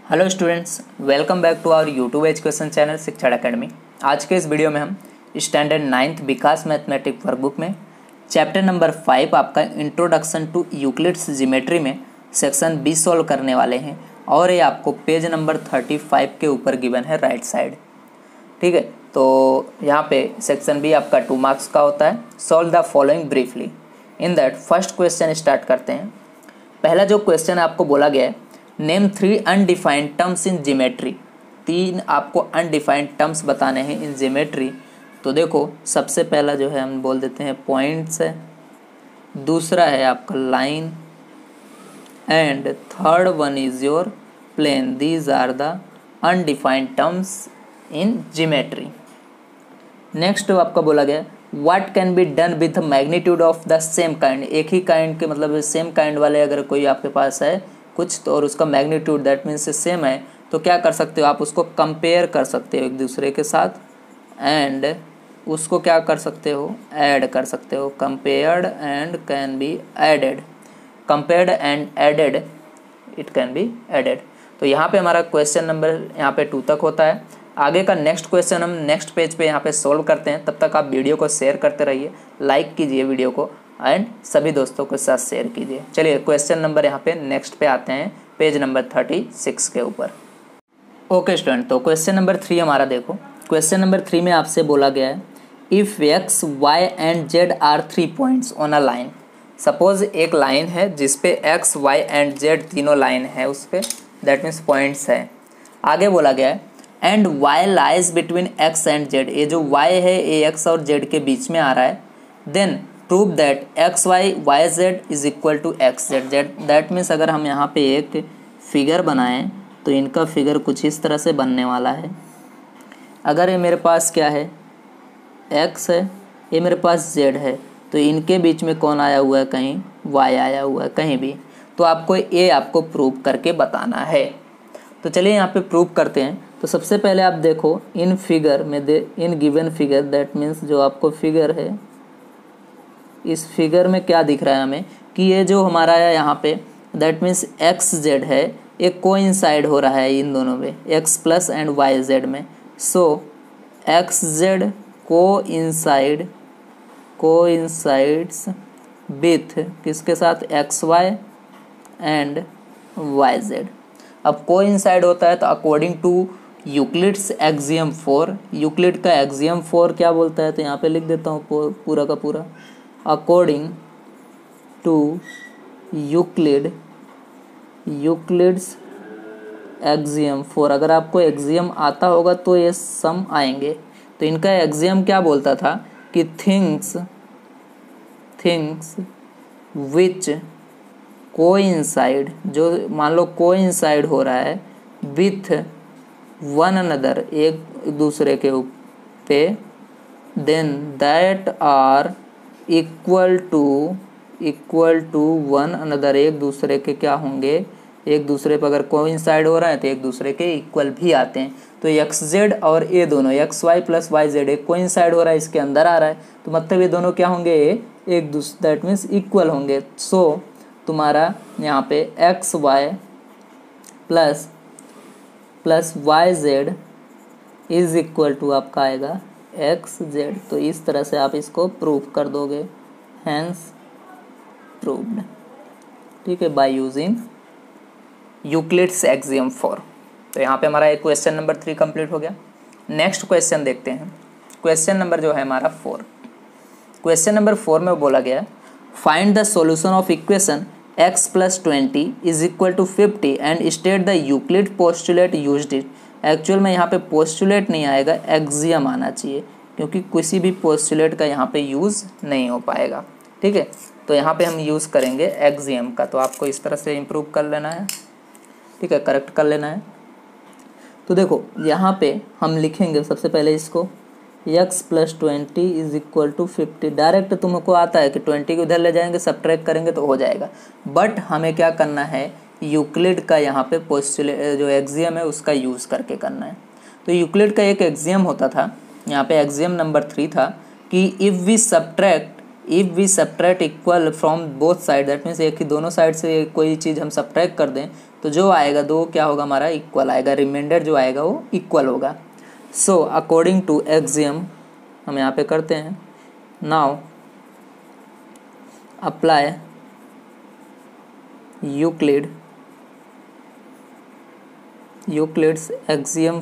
Hello students, welcome back to our YouTube education channel Shikshan academy. आज के इस video में हम standard 9th Vikas mathematics workbook में चैप्टर नंबर 5 आपका इंट्रोडक्शन टू यूक्लिड्स ज्योमेट्री में सेक्शन बी सॉल्व करने वाले हैं और ये आपको पेज नंबर 35 के ऊपर गिवन है राइट साइड। ठीक है, तो यहाँ पे सेक्शन बी आपका 2 मार्क्स का होता है। Solve the following briefly. In that first question start करते हैं। पहला जो क्वेश्चन आपको बोला गया है, name 3 undefined terms in geometry. 3 आपको अनडिफाइंड टर्म्स बताने हैं इन ज्योमेट्री। तो देखो, सबसे पहला जो है हम बोल देते हैं पॉइंट्स है, दूसरा है आपका line and third one is your plane. These are the undefined terms in geometry. Next आपका बोला गया what can be done with magnitude of the same kind. एक ही काइंड के मतलब सेम काइंड वाले अगर कोई आपके पास है कुछ तो और उसका मैग्नीट्यूड दैट मीन्स सेम है तो क्या कर सकते हो आप, उसको कंपेयर कर सकते हो एक दूसरे के साथ एंड उसको क्या कर सकते हो, ऐड कर सकते हो। Compared and can be added, compared and added it can be added. तो यहाँ पे हमारा क्वेश्चन नंबर यहाँ पे 2 तक होता है। आगे का नेक्स्ट क्वेश्चन हम नेक्स्ट पेज पे यहाँ पे सोल्व करते हैं। तब तक आप वीडियो को शेयर करते रहिए, लाइक कीजिए वीडियो को एंड सभी दोस्तों के साथ शेयर कीजिए। चलिए क्वेश्चन नंबर यहाँ पे नेक्स्ट पे आते हैं, पेज नंबर 36 के ऊपर। ओके स्टूडेंट, तो क्वेश्चन नंबर 3 हमारा देखो। क्वेश्चन नंबर 3 में आपसे बोला गया है if X Y and Z are 3 points on a line. Suppose एक लाइन है जिसपे एक्स वाई एंड जेड तीनों लाइन है, उस पर दैट मीन्स पॉइंट्स है। आगे बोला गया है and Y lies between X and Z. ये जो वाई है ये एक्स और जेड के बीच में आ रहा है। Then prove that X Y Y Z is equal to X Z Z. That means अगर हम यहाँ पे एक फिगर बनाएं तो इनका फिगर कुछ इस तरह से बनने वाला है। अगर ये मेरे पास क्या है, एक्स है, ये मेरे पास जेड है, तो इनके बीच में कौन आया हुआ है, कहीं वाई आया हुआ है कहीं भी। तो आपको ये आपको प्रूव करके बताना है। तो चलिए यहाँ पे प्रूव करते हैं। तो सबसे पहले आप देखो इन फिगर में in given figure that means जो आपको फिगर है, इस फिगर में क्या दिख रहा है हमें कि ये जो हमारा है यहाँ पे दैट मीन्स एक्स जेड है, एक कोइंसाइड हो रहा है इन दोनों में, X plus and Y Z में। So X Z coincides with किसके साथ, X Y and Y Z. अब कोइंसाइड होता है तो according to Euclid's axiom 4, Euclid का एक्सियम 4 क्या बोलता है, तो यहाँ पे लिख देता हूँ पूरा का पूरा। According to Euclid's axiom 4। अगर आपको एक्सियम आता होगा तो ये सम आएंगे। तो इनका एक्सियम क्या बोलता था कि थिंग्स विच कोइंसाइड, जो मान लो कोइंसाइड हो रहा है विथ वन अनदर, एक दूसरे के पे, then that are equal to one another, एक दूसरे के क्या होंगे, एक दूसरे पर अगर कोइंसाइड हो रहा है तो एक दूसरे के इक्वल भी आते हैं। तो एक्स जेड और ये दोनों X Y plus Y Z एक कोइंसाइड हो रहा है, इसके अंदर आ रहा है, तो मतलब ये दोनों क्या होंगे, एक दूसरे दैट मीन्स इक्वल होंगे। सो तुम्हारा यहाँ पे X Y plus Y Z is equal to आपका आएगा एक्स जेड। तो इस तरह से आप इसको प्रूव कर दोगे, हैंस प्रूव्ड। ठीक है, बाय यूजिंग यूक्लिड्स एक्सियम 4। तो यहाँ पे हमारा एक क्वेश्चन नंबर 3 कंप्लीट हो गया। नेक्स्ट क्वेश्चन देखते हैं। क्वेश्चन नंबर जो है हमारा 4। क्वेश्चन नंबर 4 में बोला गया find the solution of equation x plus 20 is equal to 50 and state the Euclid postulate used it. Actual में यहाँ पे पोस्टुलेट नहीं आएगा, एक्सियम आना चाहिए, क्योंकि किसी भी पोस्टुलेट का यहाँ पे यूज़ नहीं हो पाएगा। ठीक है, तो यहाँ पे हम यूज़ करेंगे एक्सियम का। तो आपको इस तरह से इम्प्रूव कर लेना है, ठीक है, करेक्ट कर लेना है। तो देखो यहाँ पे हम लिखेंगे सबसे पहले इसको x plus 20 is equal to 50। Direct तुमको आता है कि 20 को उधर ले जाएंगे, सब्ट्रैक्ट करेंगे तो हो जाएगा। बट हमें क्या करना है, यूक्लिड का यहाँ पे पोस्टुलेट जो एक्सियम है उसका यूज़ करके करना है। तो यूक्लिड का एक एक्सियम होता था, यहाँ पे एक्सियम नंबर 3 था कि if we subtract if we subtract equal from both side, that means एक ही दोनों साइड से कोई चीज़ हम सब्ट्रैक्ट कर दें तो जो आएगा दो क्या होगा हमारा इक्वल आएगा, रिमाइंडर जो आएगा वो इक्वल होगा। सो अकॉर्डिंग टू एक्सियम हम यहाँ पे करते हैं, नाउ अप्लाई यूक्लिड्स एक्सियम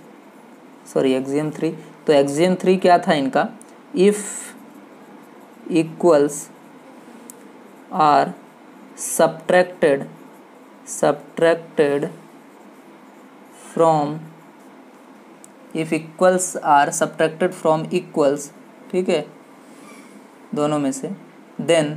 3। तो एक्सियम 3 क्या था इनका, if equals are subtracted from, if equals are subtracted from equals, ठीक है, दोनों में से, देन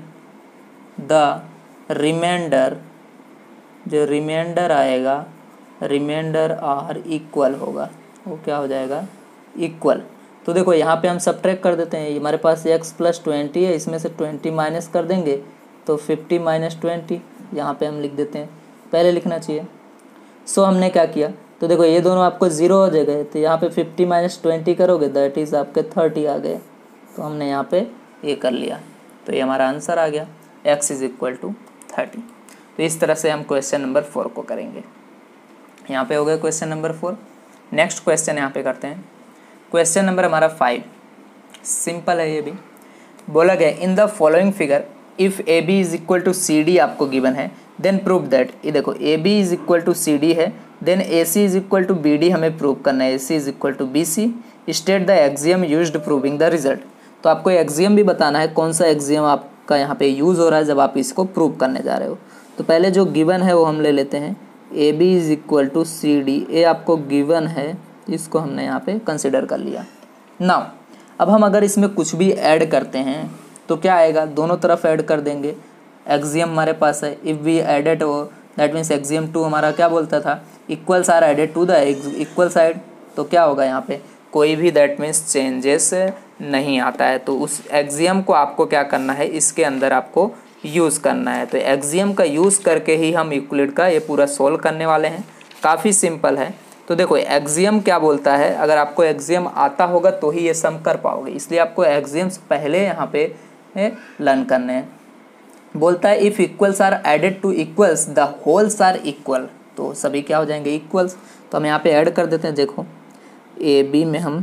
द रिमाइंडर, जो रिमाइंडर आएगा, रिमाइंडर आर इक्वल होगा, वो क्या हो जाएगा इक्वल। तो देखो यहाँ पे हम सब्ट्रैक्ट कर देते हैं, हमारे पास x + 20 है, इसमें से 20 माइनस कर देंगे तो 50 - 20 यहाँ पे हम लिख देते हैं, पहले लिखना चाहिए। सो हमने क्या किया, तो देखो ये दोनों आपको 0 हो जाएगा, तो यहाँ पे 50 - 20 करोगे दैट इज़ आपके 30 आ गए, तो हमने यहाँ पे ये कर लिया, तो ये हमारा आंसर आ गया x = 30। तो इस तरह से हम क्वेश्चन नंबर 4 को करेंगे। यहाँ पे हो गया क्वेश्चन नंबर 4। नेक्स्ट क्वेश्चन यहाँ पे करते हैं, क्वेश्चन नंबर हमारा 5, सिंपल है ये भी। बोला गया in the following figure if A B is equal to C D आपको गिवन है, देन प्रूव दैट, ये देखो A B is equal to C D है, then A C is equal to B D हमें prove करना है, A C is equal to B C, state the axiom used proving the result. तो आपको axiom भी बताना है, कौन सा एक्सियम आपका यहाँ पे यूज़ हो रहा है जब आप इसको प्रूव करने जा रहे हो। तो पहले जो गिवन है वो हम ले लेते हैं, A B is equal to C D, A आपको गिवन है, इसको हमने यहाँ पे कंसिडर कर लिया। नाउ अब हम अगर इसमें कुछ भी ऐड करते हैं तो क्या आएगा, दोनों तरफ ऐड कर देंगे। एक्सियम हमारे पास है, if we added that means axiom 2 हमारा क्या बोलता था, equals are added to the equal side, तो क्या होगा यहाँ पे कोई भी दैट मीन्स चेंजेस नहीं आता है। तो उस एक्सियम को आपको क्या करना है, इसके अंदर आपको यूज़ करना है। तो एक्सियम का यूज़ करके ही हम यूक्लिड का ये पूरा सोल्व करने वाले हैं, काफ़ी सिंपल है। तो देखो एक्सियम क्या बोलता है, अगर आपको एक्सियम आता होगा तो ही ये सम कर पाओगे, इसलिए आपको एक्सियम्स पहले यहाँ पे लर्न करने हैं। बोलता है if equals are added to equals the wholes are equal, तो सभी क्या हो जाएंगे इक्वल्स। तो हम यहाँ पे ऐड कर देते हैं, देखो ए बी में हम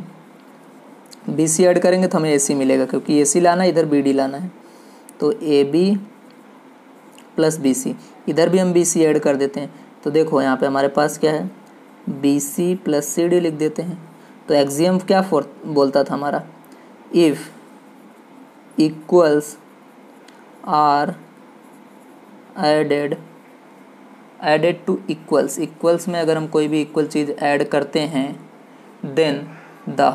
बी सी ऐड करेंगे तो हमें ए सी मिलेगा, क्योंकि ए सी लाना है, इधर बी डी लाना है, तो A B plus B C, इधर भी हम बी सी ऐड कर देते हैं। तो देखो यहाँ पे हमारे पास क्या है, B C plus C D लिख देते हैं। तो एक्सियम क्या बोलता था हमारा, if equals are added to equals, equals में अगर हम कोई भी इक्वल चीज़ ऐड करते हैं, then the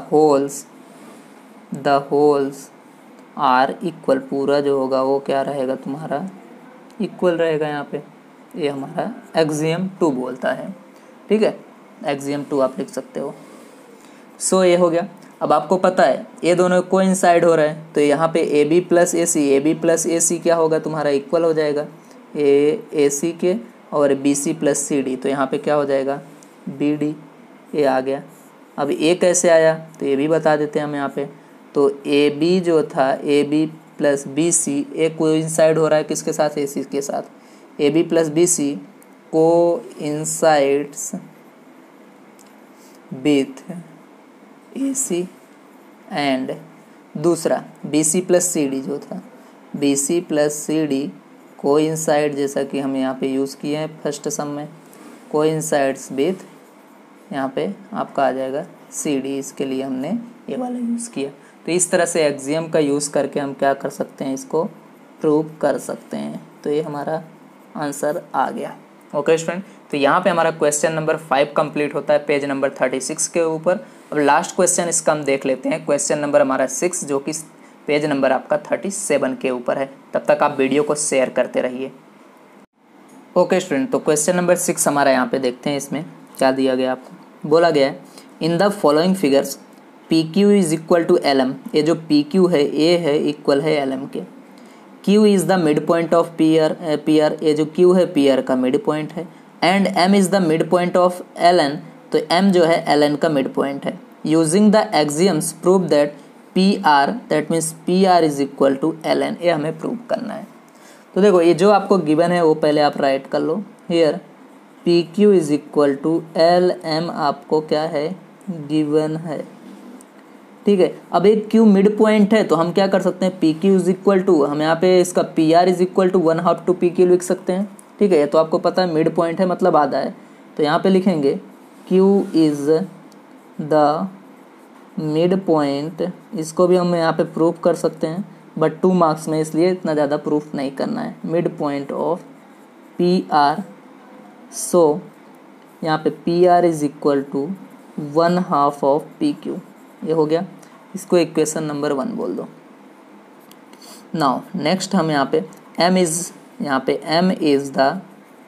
wholes are equal, पूरा जो होगा वो क्या रहेगा तुम्हारा इक्वल रहेगा। यहाँ पे ये हमारा एक्सियम 2 बोलता है, ठीक है, एक्सियम 2 आप लिख सकते हो। सो ये हो गया। अब आपको पता है ये दोनों कोइंसाइड हो रहे हैं, तो यहाँ पे ए बी प्लस ए सी क्या होगा तुम्हारा इक्वल हो जाएगा ए सी के, और B C plus C D, तो यहाँ पे क्या हो जाएगा बी डी, ये आ गया। अब ए कैसे आया तो ये भी बता देते हैं हम यहाँ पे। तो ए बी जो था, A B plus B C, A coincide हो रहा है किसके साथ, ए सी के साथ, A B plus B C coincides with A C, and दूसरा B C plus C D जो था, B C plus C D coincide, जैसा कि हम यहाँ पे यूज़ किए हैं फर्स्ट सम में, कोइंसाइड्स विथ यहाँ पे आपका आ जाएगा सी डी, इसके लिए हमने ये वाला यूज़ किया। तो इस तरह से एक्सियम का यूज़ करके हम क्या कर सकते हैं, इसको प्रूव कर सकते हैं। तो ये हमारा आंसर आ गया। ओके स्टूडेंट, तो यहाँ पे हमारा क्वेश्चन नंबर 5 कंप्लीट होता है पेज नंबर 36 के ऊपर। अब लास्ट क्वेश्चन इसका हम देख लेते हैं, क्वेश्चन नंबर हमारा 6, जो कि पेज नंबर आपका 37 के ऊपर है। तब तक आप वीडियो को शेयर करते रहिए। ओके स्टूडेंट, तो क्वेश्चन नंबर 6 हमारा यहाँ पे देखते हैं, इसमें क्या दिया गया आपको। बोला गया है in the following figures P Q is equal to L M, ये जो पी क्यू है ए है इक्वल है एल एम के। Q is the mid point of P R, ये जो Q है पी आर का मिड पॉइंट है, and M is the mid point of L N, तो M जो है एल एन का मिड पॉइंट है। Using the axioms prove that P P R, that means P R is equal to L N, ये हमें prove करना है। तो देखो ये जो आपको गिवन है वो पहले आप राइट कर लो। Here P Q is equal to L M आपको क्या है, गिवन है, ठीक है। अब एक क्यू मिड पॉइंट है तो हम क्या कर सकते हैं, P Q is equal to, हम यहाँ पे इसका P R is equal to 1/2 to P Q लिख सकते हैं, ठीक है। ये तो आपको पता है मिड पॉइंट है मतलब आधा है, तो यहाँ पे लिखेंगे Q is the mid point. इसको भी हम यहाँ पे प्रूफ कर सकते हैं बट 2 मार्क्स में, इसलिए इतना ज़्यादा प्रूफ नहीं करना है। Mid point of P R, so यहाँ पे P R is equal to 1/2 of P Q, ये हो गया। इसको इक्वेशन नंबर 1 बोल दो। नाउ नेक्स्ट हम यहाँ पे m इज, यहाँ पे m is the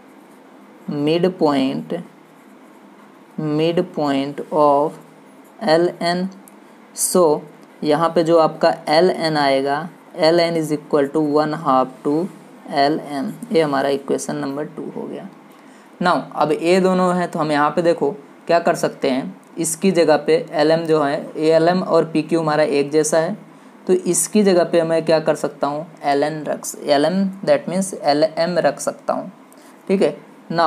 mid point of L N, so यहाँ पे जो आपका एल एन आएगा, L N is equal to 1/2 to L M, ये हमारा इक्वेशन नंबर 2 हो गया। नाउ अब ये दोनों है तो हम यहाँ पे देखो क्या कर सकते हैं, इसकी जगह पे एल एम जो है, एल एम और पी क्यू हमारा एक जैसा है, तो इसकी जगह पे मैं क्या कर सकता हूँ, L N that means L M रख सकता हूँ, ठीक है।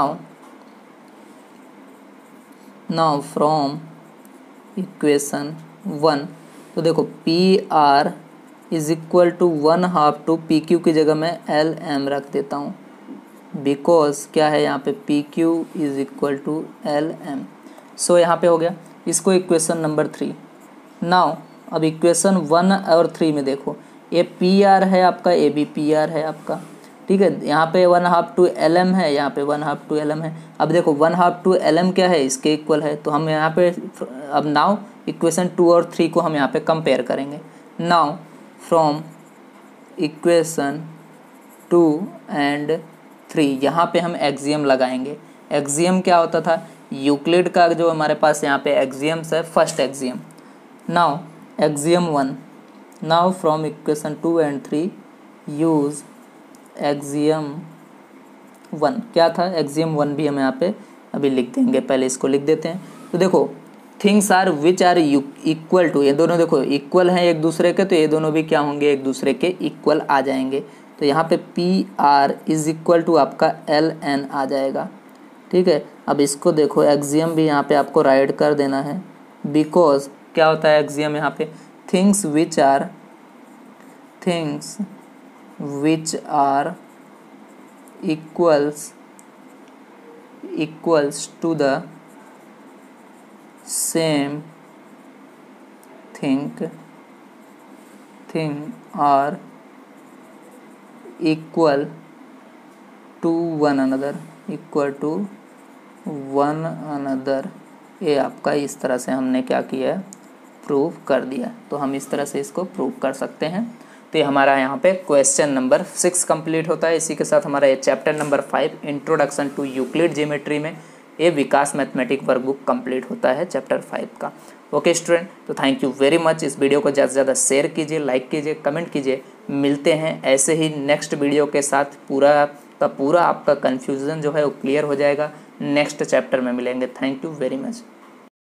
नाउ फ्रॉम इक्वेशन 1, तो देखो P R is equal to 1/2 to P Q की जगह मैं एल एम रख देता हूँ, बिकॉज क्या है यहाँ पे P Q is equal to L M, so यहाँ पे हो गया। इसको इक्वेशन नंबर 3। नाउ अब इक्वेशन 1 और 3 में देखो, ये पी आर है आपका, ए बी पी आर है आपका, ठीक है। यहाँ पे 1/2 टू एल एम है, यहाँ पे 1/2 टू एल एम है। अब देखो 1/2 टू एल एम क्या है, इसके इक्वल है, तो हम यहाँ पे अब नाउ इक्वेशन 2 और 3 को हम यहाँ पे कंपेयर करेंगे। नाउ फ्रॉम इक्वेशन 2 एंड 3 यहाँ पे हम एक्सियम लगाएंगे। एक्सियम क्या होता था, यूक्लिड का जो हमारे पास यहाँ पे एक्सियम्स है, first axiom. Now axiom 1, now from equation 2 and 3 use axiom 1, क्या था एक्सियम 1 भी हम यहाँ पे अभी लिख देंगे, पहले इसको लिख देते हैं। तो देखो things are which are equal to, ये दोनों देखो इक्वल हैं एक दूसरे के, तो ये दोनों भी क्या होंगे, एक दूसरे के इक्वल आ जाएंगे। तो यहाँ पे P R is equal to आपका एल एन आ जाएगा, ठीक है। अब इसको देखो एक्सियम भी यहाँ पे आपको राइट कर देना है, बिकॉज क्या होता है एक्सियम यहाँ पे, things which are equals to the same thing are equal to one another, ये आपका इस तरह से हमने क्या किया है, प्रूव कर दिया। तो हम इस तरह से इसको प्रूव कर सकते हैं। तो ये हमारा यहाँ पे क्वेश्चन नंबर 6 कंप्लीट होता है। इसी के साथ हमारा ये chapter number 5 introduction to Euclid geometry में ये विकास मैथमेटिक वर्कबुक कंप्लीट होता है चैप्टर 5 का। ओके स्टूडेंट, तो थैंक यू वेरी मच। इस वीडियो को ज़्यादा से ज़्यादा शेयर कीजिए, लाइक कीजिए, कमेंट कीजिए। मिलते हैं ऐसे ही नेक्स्ट वीडियो के साथ, पूरा का पूरा आपका कन्फ्यूज़न जो है वो क्लियर हो जाएगा। नेक्स्ट चैप्टर में मिलेंगे। Thank you very much.